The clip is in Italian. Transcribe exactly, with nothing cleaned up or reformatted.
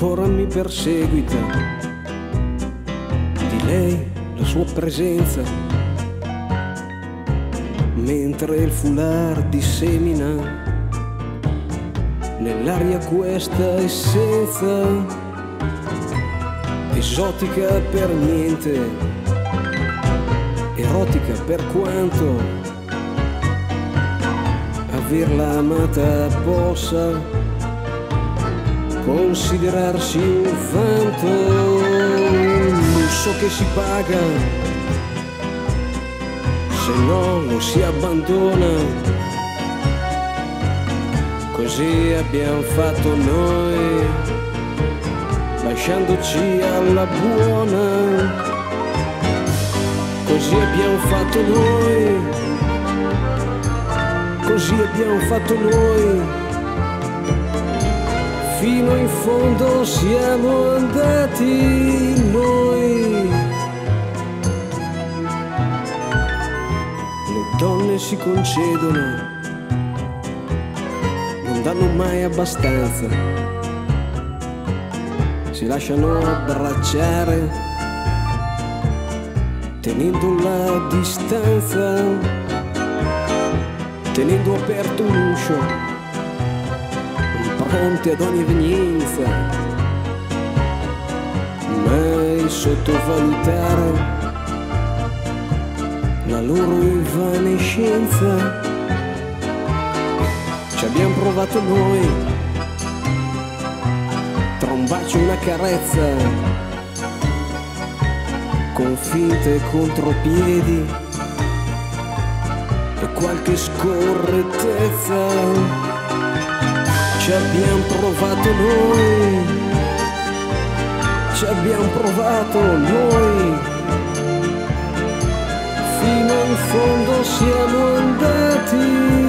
ancora mi perseguita, di lei la sua presenza, mentre il foulard dissemina nell'aria questa essenza, esotica per niente, erotica per quanto averla amata possa considerarsi un vanto, un lusso che si paga, se no lo si abbandona. Così abbiamo fatto noi, lasciandoci alla buona. Così abbiamo fatto noi, così abbiamo fatto noi. Fino in fondo siamo andati noi. Le donne si concedono, non danno mai abbastanza, si lasciano abbracciare tenendo la distanza, tenendo aperto un uscio, pronti ad ogni evenienza, mai sottovalutare la loro evanescenza. Ci abbiamo provato noi, tra un bacio e una carezza, con finte contropiedi e qualche scorrettezza. Ci abbiamo provato noi, ci abbiamo provato noi, fino in fondo siamo andati.